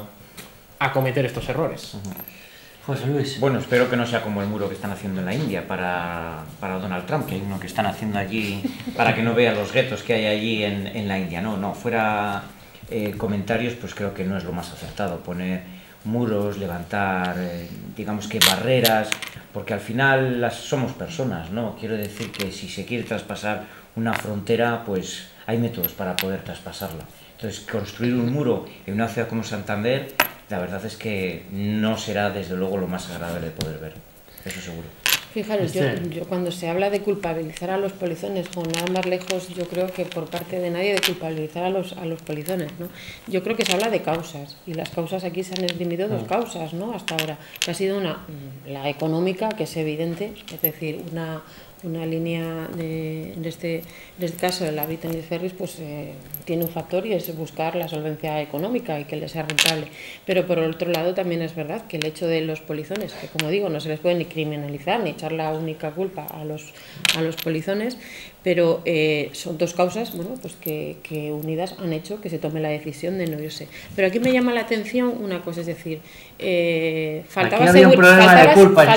a cometer estos errores. José Luis. Bueno, espero que no sea como el muro que están haciendo en la India para Donald Trump, que hay uno que están haciendo allí para que no vea los guetos que hay allí en la India. No, fuera comentarios, pues creo que no es lo más acertado poner muros, levantar, digamos que barreras, porque al final somos personas, ¿no? Quiero decir que si se quiere traspasar una frontera, pues hay métodos para poder traspasarla. Entonces, construir un muro en una ciudad como Santander, la verdad es que no será desde luego lo más agradable de poder ver, eso seguro. Fijaros, yo cuando se habla de culpabilizar a los polizones, o nada más lejos, yo creo que por parte de nadie de culpabilizar a los polizones, ¿no? Yo creo que se habla de causas, y las causas aquí se han esgrimido dos causas, ¿no?, hasta ahora, que ha sido la económica, que es evidente, es decir, una línea en este caso de la Brittany Ferries, pues tiene un factor, y es buscar la solvencia económica y que le sea rentable. Pero por otro lado también es verdad que el hecho de los polizones, que como digo no se les puede ni criminalizar ni echar la única culpa a los polizones, pero son dos causas, bueno, pues que unidas han hecho que se tome la decisión de no irse. Pero aquí me llama la atención una cosa, es decir, faltaba seguridad,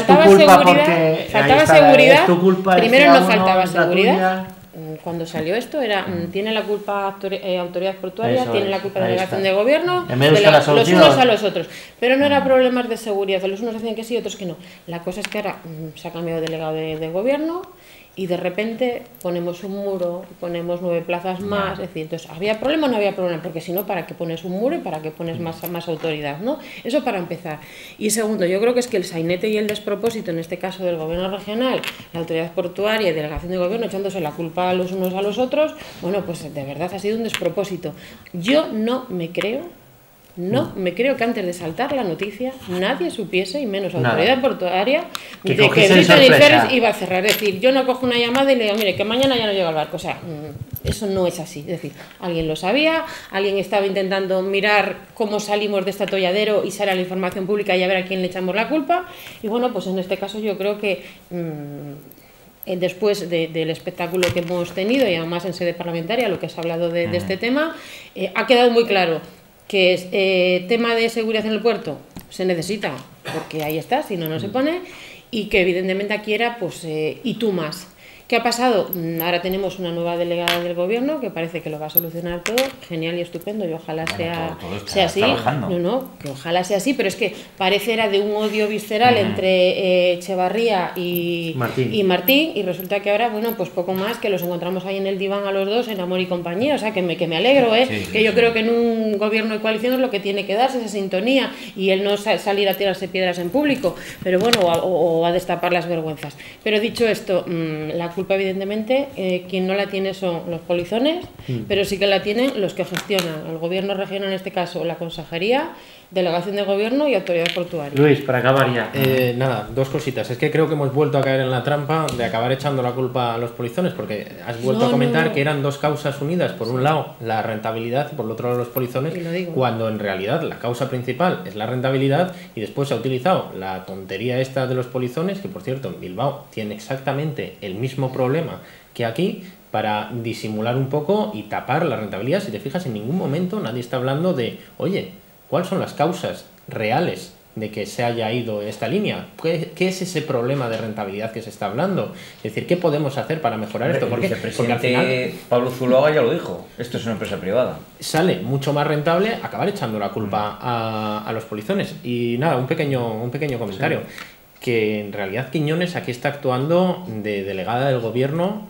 primero no faltaba seguridad. Cuando salió esto tiene la culpa autoridad portuaria, tiene la culpa delegación de gobierno, los unos a los otros, pero no era problemas de seguridad, los unos decían que sí, otros que no. La cosa es que ahora se ha cambiado de delegado de gobierno, y de repente ponemos un muro, ponemos 9 plazas más, es decir, entonces, ¿había problema o no había problema? Porque si no, ¿para qué pones un muro y para qué pones más autoridad, ¿no? Eso para empezar. Y segundo, yo creo que es que el sainete y el despropósito, en este caso del gobierno regional, la autoridad portuaria y delegación de gobierno, echándose la culpa a los unos a los otros, bueno, pues de verdad ha sido un despropósito. Yo no me creo que antes de saltar la noticia nadie supiese, y menos autoridad portuaria, de que Brittany Ferries iba a cerrar. Es decir, yo no cojo una llamada y le digo, mire, que mañana ya no llega el barco. O sea, eso no es así. Es decir, alguien lo sabía, alguien estaba intentando mirar cómo salimos de este atolladero y sale a la información pública y a ver a quién le echamos la culpa. Y bueno, pues en este caso yo creo que después del espectáculo que hemos tenido, y además en sede parlamentaria, lo que se ha hablado de este tema, ha quedado muy claro que es tema de seguridad en el puerto, se necesita, porque ahí está, si no, no se pone, y que evidentemente aquí era, pues, y tú más. ¿Qué ha pasado? Ahora tenemos una nueva delegada del gobierno que parece que lo va a solucionar todo, genial y estupendo, y ojalá sea así. Que ojalá sea así, pero es que parece era de un odio visceral entre Echevarría y Martín, y resulta que ahora, bueno, pues poco más, que los encontramos ahí en el diván a los dos, en amor y compañía, o sea, que me alegro, yo creo que en un gobierno de coalición es lo que tiene que darse, esa sintonía, y el no salir a tirarse piedras en público, pero bueno, o a destapar las vergüenzas. Pero dicho esto, la culpa evidentemente quien no la tiene son los polizones, pero sí que la tienen los que gestionan el gobierno regional, en este caso la consejería, delegación de gobierno y autoridad portuaria. Luis, para acabar ya. Nada, dos cositas. Es que creo que hemos vuelto a caer en la trampa de acabar echando la culpa a los polizones, porque has vuelto a comentar que eran dos causas unidas. Por un lado, la rentabilidad y por el otro lado, los polizones, cuando en realidad la causa principal es la rentabilidad, y después se ha utilizado la tontería esta de los polizones, que por cierto en Bilbao tiene exactamente el mismo problema que aquí, para disimular un poco y tapar la rentabilidad. Si te fijas, en ningún momento nadie está hablando de, oye, ¿cuáles son las causas reales de que se haya ido esta línea? ¿Qué es ese problema de rentabilidad que se está hablando? Es decir, ¿qué podemos hacer para mejorar esto? Porque al final Pablo Zuloaga ya lo dijo, esto es una empresa privada. Sale mucho más rentable acabar echando la culpa a los polizones. Y nada, un pequeño comentario. Sí. Que en realidad Quiñones aquí está actuando de delegada del gobierno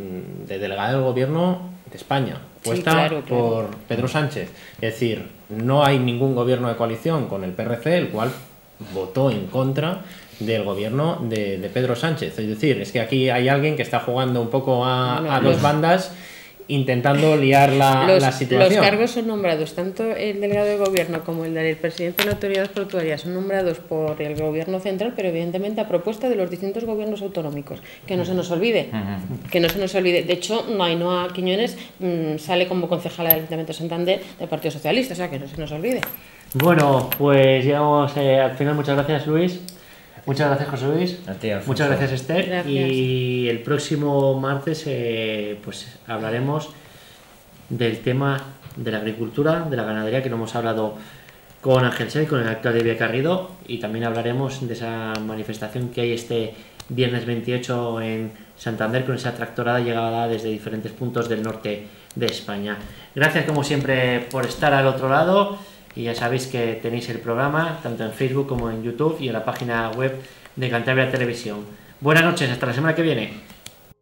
de España, puesta por Pedro Sánchez. Es decir, no hay ningún gobierno de coalición con el PRC, el cual votó en contra del gobierno de Pedro Sánchez. Es decir, es que aquí hay alguien que está jugando un poco a dos bandas, intentando liar la situación. Los cargos son nombrados, tanto el delegado de gobierno como el del presidente de la autoridad portuaria son nombrados por el gobierno central, pero evidentemente a propuesta de los distintos gobiernos autonómicos. Que no se nos olvide, que no se nos olvide. De hecho, Ainhoa Quiñones sale como concejala del Ayuntamiento de Santander del Partido Socialista, o sea, que no se nos olvide. Bueno, pues llegamos al final. Muchas gracias, Luis. Muchas gracias, José Luis. Muchas gracias, Esther. Gracias. Y el próximo martes pues hablaremos del tema de la agricultura, de la ganadería, que lo hemos hablado con Ángel Sáenz, con el alcalde de Villacarriedo, y también hablaremos de esa manifestación que hay este viernes 28 en Santander, con esa tractorada llegada desde diferentes puntos del norte de España. Gracias, como siempre, por estar al otro lado. Y ya sabéis que tenéis el programa tanto en Facebook como en YouTube y en la página web de Cantabria Televisión. Buenas noches, hasta la semana que viene.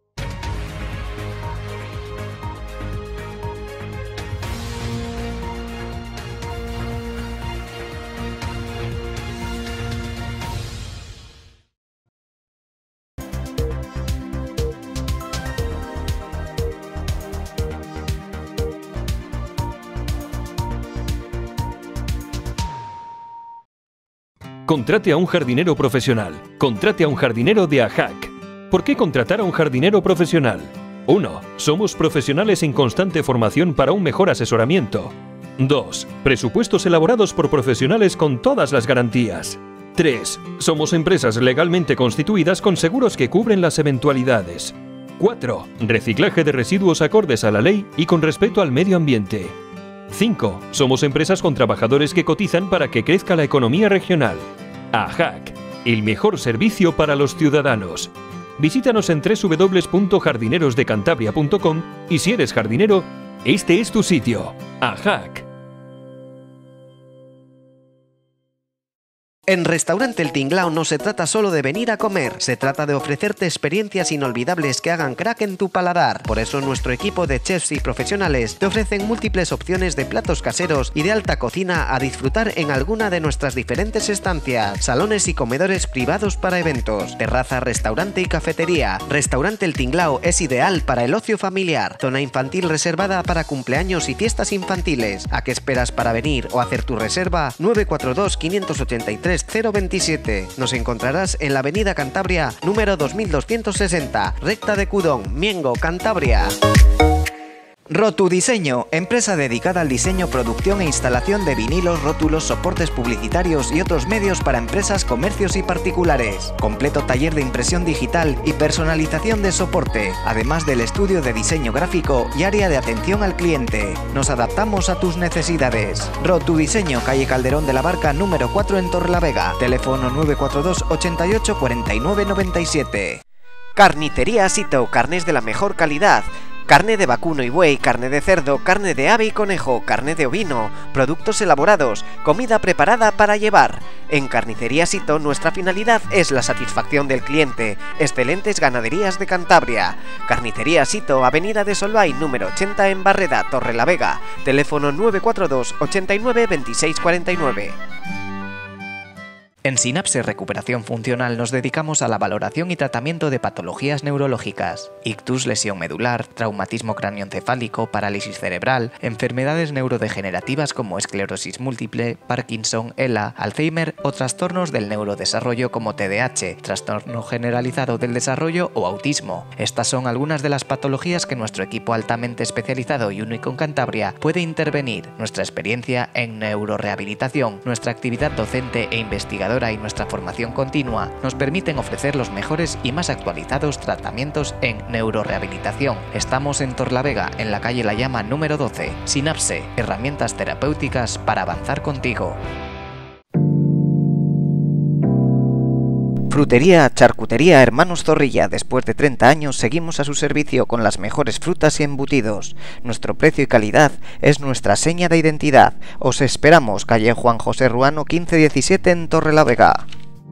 Contrate a un jardinero profesional. Contrate a un jardinero de AJAC. ¿Por qué contratar a un jardinero profesional? 1. Somos profesionales en constante formación para un mejor asesoramiento. 2. Presupuestos elaborados por profesionales con todas las garantías. 3. Somos empresas legalmente constituidas con seguros que cubren las eventualidades. 4. Reciclaje de residuos acordes a la ley y con respeto al medio ambiente. 5. Somos empresas con trabajadores que cotizan para que crezca la economía regional. AJAC, el mejor servicio para los ciudadanos. Visítanos en www.jardinerosdecantabria.com y si eres jardinero, este es tu sitio. AJAC. En Restaurante El Tinglao no se trata solo de venir a comer, se trata de ofrecerte experiencias inolvidables que hagan crack en tu paladar. Por eso nuestro equipo de chefs y profesionales te ofrecen múltiples opciones de platos caseros y de alta cocina a disfrutar en alguna de nuestras diferentes estancias, salones y comedores privados para eventos, terraza, restaurante y cafetería. Restaurante El Tinglao es ideal para el ocio familiar, zona infantil reservada para cumpleaños y fiestas infantiles. ¿A qué esperas para venir o hacer tu reserva? 942 583 027. Nos encontrarás en la avenida Cantabria, número 2260, recta de Cudón, Miengo, Cantabria. Rotu Diseño, empresa dedicada al diseño, producción e instalación de vinilos, rótulos, soportes publicitarios y otros medios para empresas, comercios y particulares. Completo taller de impresión digital y personalización de soporte, además del estudio de diseño gráfico y área de atención al cliente. Nos adaptamos a tus necesidades. Rotu Diseño, calle Calderón de la Barca, número 4 en Torrelavega. Teléfono 942 88 49 97. Carnicería Sito, carnes de la mejor calidad. Carne de vacuno y buey, carne de cerdo, carne de ave y conejo, carne de ovino, productos elaborados, comida preparada para llevar. En Carnicería Sito nuestra finalidad es la satisfacción del cliente. Excelentes ganaderías de Cantabria. Carnicería Sito, avenida de Solvay, número 80 en Barreda, Torrelavega. Teléfono 942 89 26 49. En Sinapse Recuperación Funcional nos dedicamos a la valoración y tratamiento de patologías neurológicas, ictus, lesión medular, traumatismo craneoencefálico, parálisis cerebral, enfermedades neurodegenerativas como esclerosis múltiple, Parkinson, ELA, Alzheimer o trastornos del neurodesarrollo como TDAH, trastorno generalizado del desarrollo o autismo. Estas son algunas de las patologías que nuestro equipo altamente especializado y único en Cantabria puede intervenir. Nuestra experiencia en neurorehabilitación, nuestra actividad docente e investigadora y nuestra formación continua nos permiten ofrecer los mejores y más actualizados tratamientos en neurorehabilitación. Estamos en Torlavega, en la calle La Llama número 12. Sinapse, herramientas terapéuticas para avanzar contigo. Frutería, charcutería Hermanos Zorrilla. Después de 30 años seguimos a su servicio con las mejores frutas y embutidos. Nuestro precio y calidad es nuestra seña de identidad. Os esperamos, calle Juan José Ruano 1517 en Torrelavega.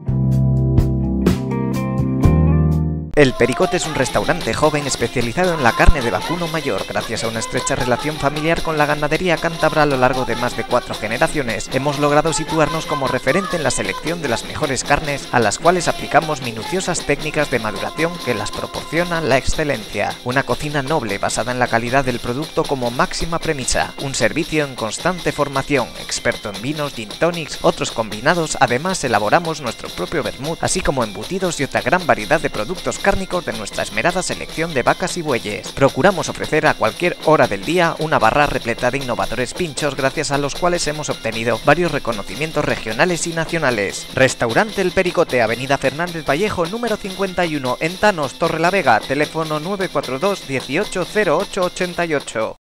El Pericote es un restaurante joven especializado en la carne de vacuno mayor. Gracias a una estrecha relación familiar con la ganadería cántabra a lo largo de más de 4 generaciones, hemos logrado situarnos como referente en la selección de las mejores carnes, a las cuales aplicamos minuciosas técnicas de maduración que las proporcionan la excelencia. Una cocina noble basada en la calidad del producto como máxima premisa. Un servicio en constante formación, experto en vinos, gin tonics, otros combinados. Además elaboramos nuestro propio vermut, así como embutidos y otra gran variedad de productos cárnicos de nuestra esmerada selección de vacas y bueyes. Procuramos ofrecer a cualquier hora del día una barra repleta de innovadores pinchos, gracias a los cuales hemos obtenido varios reconocimientos regionales y nacionales. Restaurante El Pericote, Avenida Fernández Vallejo, número 51, en Tanos, Torrelavega, teléfono 942 18 08 88.